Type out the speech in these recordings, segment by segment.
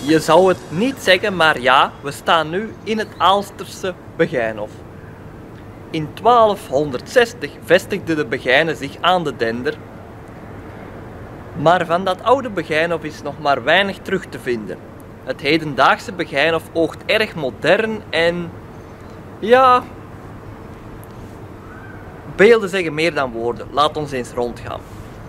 Je zou het niet zeggen, maar ja, we staan nu in het Aalsterse Begijnhof. In 1260 vestigde de Begijnen zich aan de Dender. Maar van dat oude Begijnhof is nog maar weinig terug te vinden. Het hedendaagse Begijnhof oogt erg modern en ja, beelden zeggen meer dan woorden. Laat ons eens rondgaan.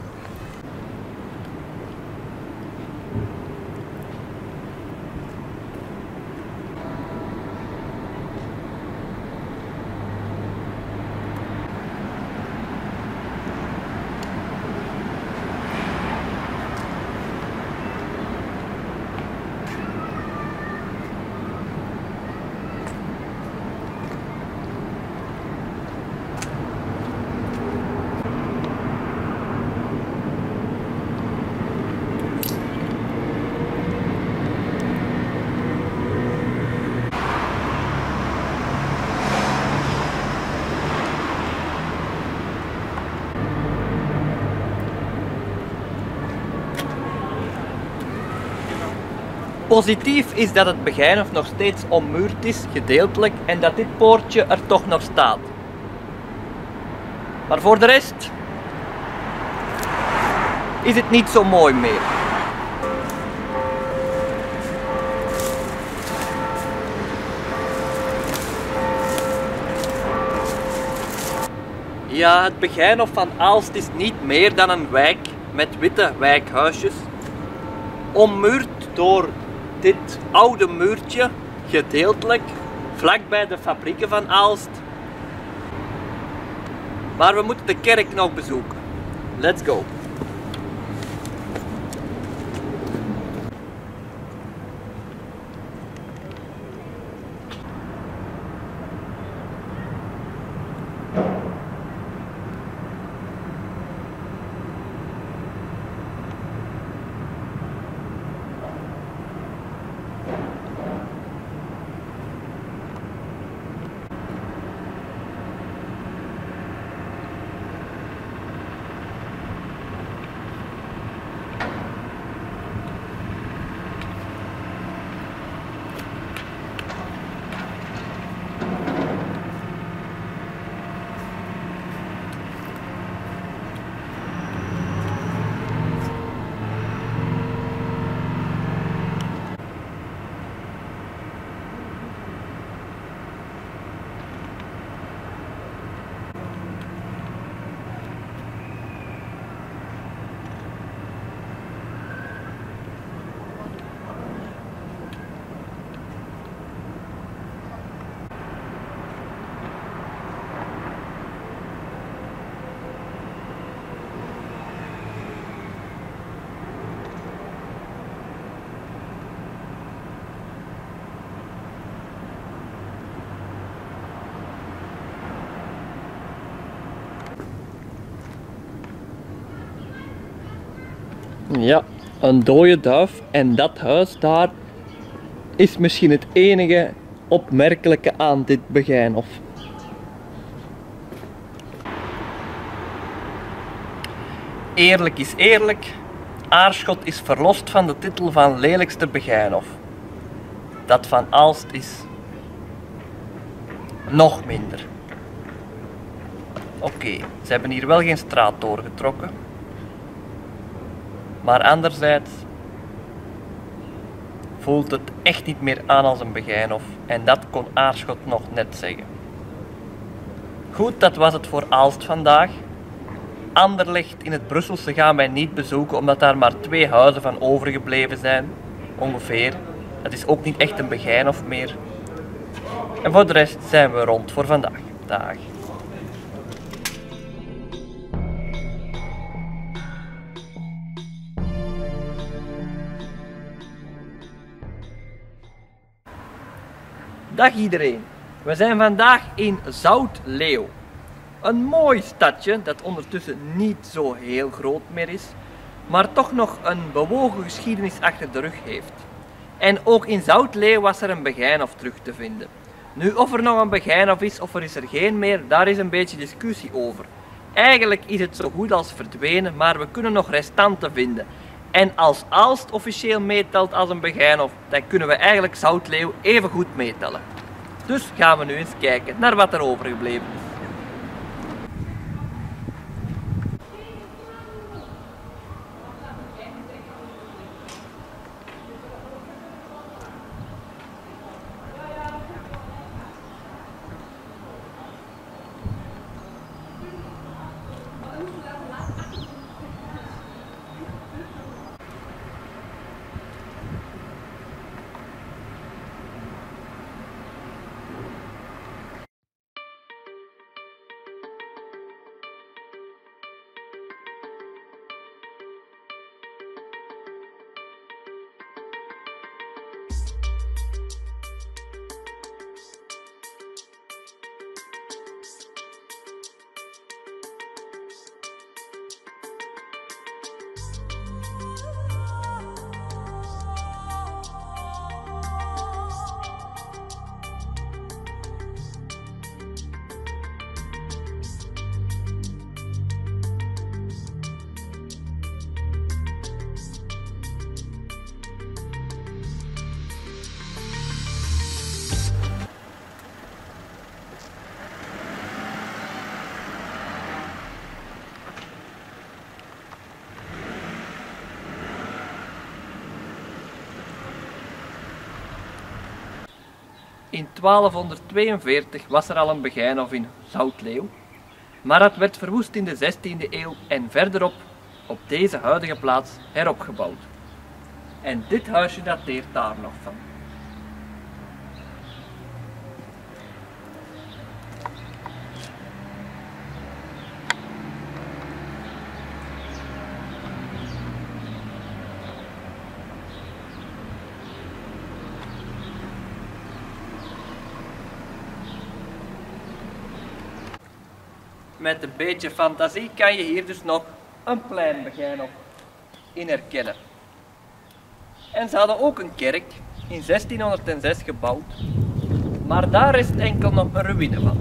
Positief is dat het Begijnhof nog steeds ommuurd is, gedeeltelijk, en dat dit poortje er toch nog staat. Maar voor de rest is het niet zo mooi meer. Ja, het Begijnhof van Aalst is niet meer dan een wijk met witte wijkhuisjes, ommuurd door dit oude muurtje, gedeeltelijk, vlakbij de fabrieken van Aalst. Maar we moeten de kerk nog bezoeken. Let's go! Ja, een dode duif en dat huis daar is misschien het enige opmerkelijke aan dit Begijnhof. Eerlijk is eerlijk, Aarschot is verlost van de titel van lelijkste Begijnhof. Dat van Aalst is nog minder. Oké, ze hebben hier wel geen straat doorgetrokken. Maar anderzijds voelt het echt niet meer aan als een Begijnhof. En dat kon Aarschot nog net zeggen. Goed, dat was het voor Aalst vandaag. Anderlecht in het Brusselse gaan wij niet bezoeken, omdat daar maar 2 huizen van overgebleven zijn. Ongeveer. Het is ook niet echt een Begijnhof meer. En voor de rest zijn we rond voor vandaag. Dag. Dag iedereen, we zijn vandaag in Zout-Leeuw. Een mooi stadje dat ondertussen niet zo heel groot meer is, maar toch nog een bewogen geschiedenis achter de rug heeft. En ook in Zout-Leeuw was er een Begijnhof terug te vinden. Nu, of er nog een Begijnhof is of er is er geen meer, daar is een beetje discussie over. Eigenlijk is het zo goed als verdwenen, maar we kunnen nog restanten vinden. En als Aalst officieel meetelt als een Begijnhof, dan kunnen we eigenlijk Zoutleeuw even goed meetellen. Dus gaan we nu eens kijken naar wat er overgebleven is. In 1242 was er al een Begijnhof in Zoutleeuw, maar het werd verwoest in de 16e eeuw en verderop op deze huidige plaats heropgebouwd. En dit huisje dateert daar nog van. Met een beetje fantasie kan je hier dus nog een plein Begijnhof in herkennen. En ze hadden ook een kerk in 1606 gebouwd, maar daar is enkel nog een ruïne van.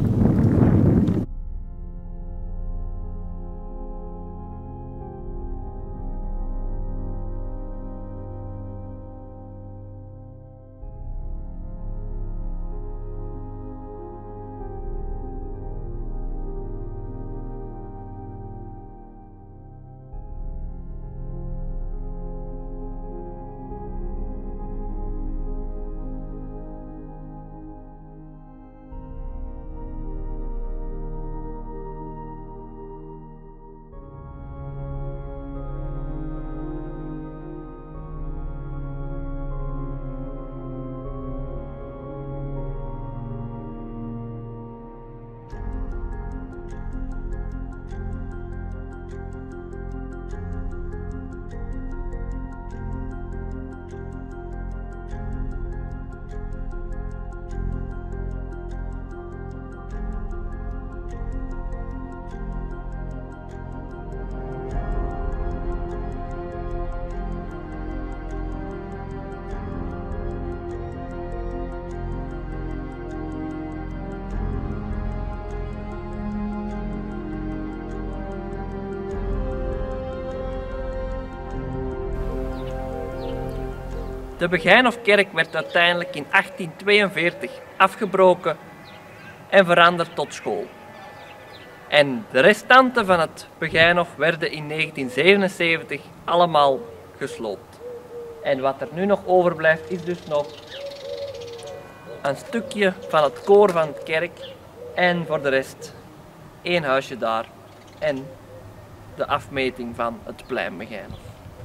De Begijnhofkerk werd uiteindelijk in 1842 afgebroken en veranderd tot school. En de restanten van het Begijnhof werden in 1977 allemaal gesloopt. En wat er nu nog overblijft is dus nog een stukje van het koor van het kerk en voor de rest één huisje daar en de afmeting van het plein Begijnhof.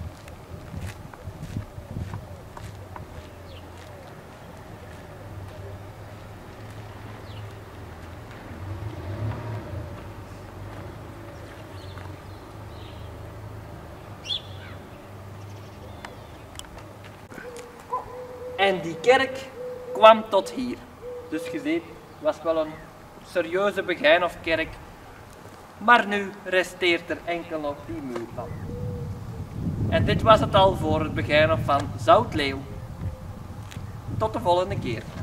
En die kerk kwam tot hier. Dus je ziet, het was wel een serieuze Begijnhofkerk. Maar nu resteert er enkel nog die muur van. En dit was het al voor het Begijnhof van Zoutleeuw. Tot de volgende keer.